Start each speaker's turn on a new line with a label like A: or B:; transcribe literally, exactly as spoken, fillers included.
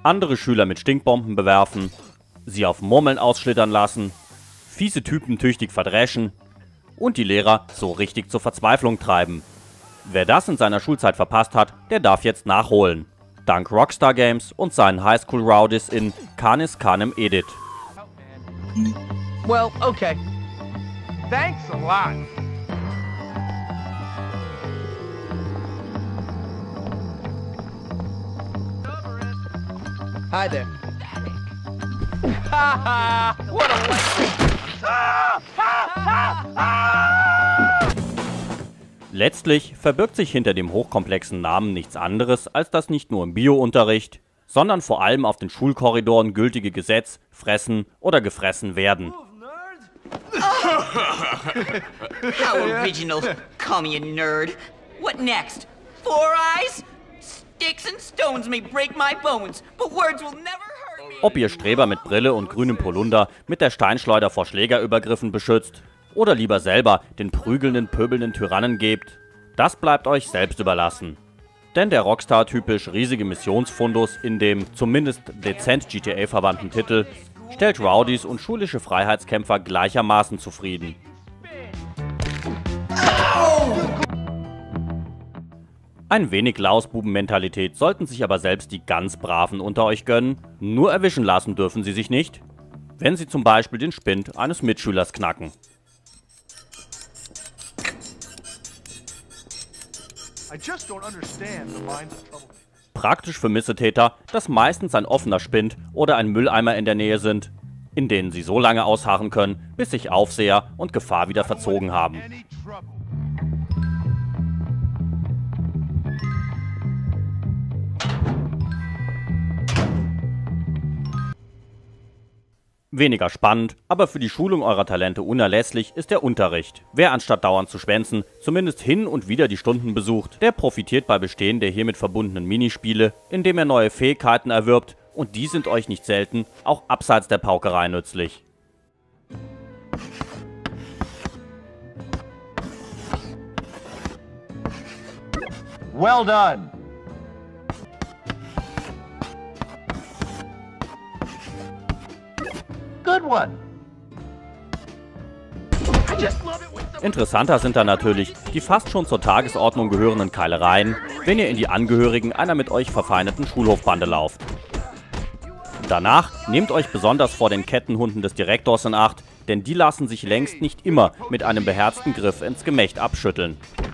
A: andere Schüler mit Stinkbomben bewerfen, sie auf Murmeln ausschlittern lassen, fiese Typen tüchtig verdreschen und die Lehrer so richtig zur Verzweiflung treiben. Wer das in seiner Schulzeit verpasst hat, der darf jetzt nachholen. Dank Rockstar Games und seinen Highschool Rowdies in Canis Canem Edit.
B: Well, okay. Thanks a lot. Hi there. Haha! What a
A: Letztlich verbirgt sich hinter dem hochkomplexen Namen nichts anderes, als das nicht nur im Biounterricht, sondern vor allem auf den Schulkorridoren gültige Gesetz fressen oder gefressen werden.
C: How original. Call me a nerd. What next? Four eyes? Sticks and stones may break my bones, but words will never hurt me.
A: Ob ihr Streber mit Brille und grünem Polunder mit der Steinschleuder vor Schlägerübergriffen beschützt oder lieber selber den prügelnden, pöbelnden Tyrannen gebt, das bleibt euch selbst überlassen. Denn der Rockstar-typisch riesige Missionsfundus in dem zumindest dezent G T A-verwandten Titel stellt Rowdies und schulische Freiheitskämpfer gleichermaßen zufrieden. Ein wenig Lausbuben-Mentalität sollten sich aber selbst die ganz Braven unter euch gönnen, nur erwischen lassen dürfen sie sich nicht, wenn sie zum Beispiel den Spind eines Mitschülers knacken. Praktisch für Missetäter, dass meistens ein offener Spind oder ein Mülleimer in der Nähe sind, in denen sie so lange ausharren können, bis sich Aufseher und Gefahr wieder verzogen haben. Weniger spannend, aber für die Schulung eurer Talente unerlässlich ist der Unterricht. Wer anstatt dauernd zu schwänzen, zumindest hin und wieder die Stunden besucht, der profitiert bei Bestehen der hiermit verbundenen Minispiele, indem er neue Fähigkeiten erwirbt, und die sind euch nicht selten auch abseits der Paukerei nützlich.
B: Well done. Good one.
A: Interessanter sind dann natürlich die fast schon zur Tagesordnung gehörenden Keilereien, wenn ihr in die Angehörigen einer mit euch verfeindeten Schulhofbande lauft. Danach nehmt euch besonders vor den Kettenhunden des Direktors in Acht, denn die lassen sich längst nicht immer mit einem beherzten Griff ins Gemächt abschütteln.